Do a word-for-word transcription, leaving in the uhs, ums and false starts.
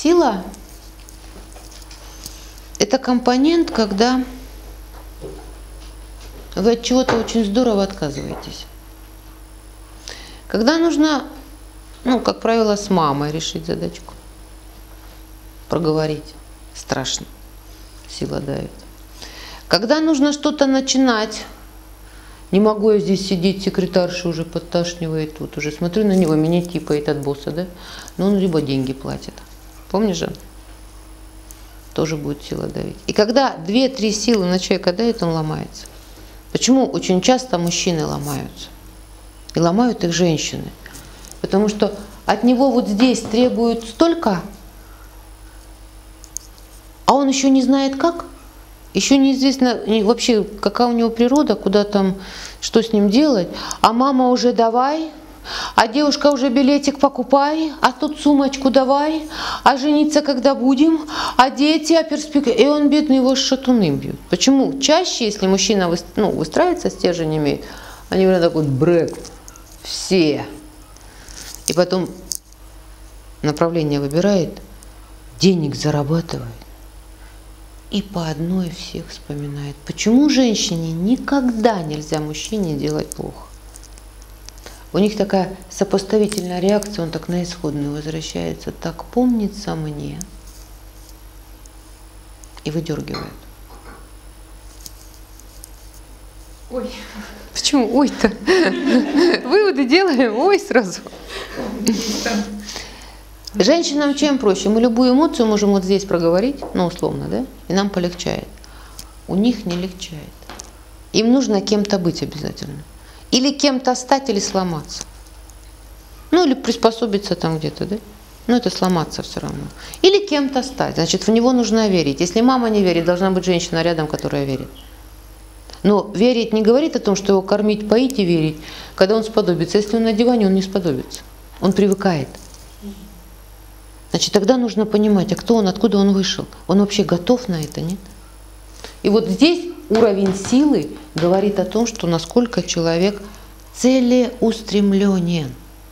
Сила – это компонент, когда вы от чего-то очень здорово отказываетесь. Когда нужно, ну, как правило, с мамой решить задачку, проговорить, страшно, сила давит. Когда нужно что-то начинать, не могу я здесь сидеть, секретарша уже подташнивает, тут уже смотрю на него, меня типает от босса, да? Но он либо деньги платит. Помнишь же? Тоже будет сила давить. И когда две-три силы на человека давит, он ломается. Почему очень часто мужчины ломаются? И ломают их женщины. Потому что от него вот здесь требуют столько, а он еще не знает как. Еще неизвестно вообще, какая у него природа, куда там, что с ним делать. А мама уже давай, а девушка уже билетик покупай, а тут сумочку давай, а жениться когда будем, а дети, а перспективы. И он, бедный, его шатуны бьют. Почему? Чаще, если мужчина ну, выстраивается, стержень имеет, они говорят такой брек, все. И потом направление выбирает, денег зарабатывает. И по одной всех вспоминает. Почему женщине никогда нельзя мужчине делать плохо? У них такая сопоставительная реакция, он так на исходную возвращается. Так помнится мне. И выдергивает. Ой. Почему ой-то? Выводы делаем, ой сразу. Женщинам чем проще? Мы любую эмоцию можем вот здесь проговорить, ну условно, да? И нам полегчает. У них не легчает. Им нужно кем-то быть обязательно. Или кем-то стать, или сломаться. Ну или приспособиться там где-то, да? Ну это сломаться все равно. Или кем-то стать. Значит, в него нужно верить. Если мама не верит, должна быть женщина рядом, которая верит. Но верить не говорит о том, что его кормить, поить и верить, когда он сподобится. Если он на диване, он не сподобится. Он привыкает. Значит, тогда нужно понимать, а кто он, откуда он вышел. Он вообще готов на это, нет? И вот здесь уровень силы говорит о том, что насколько человек целеустремленен.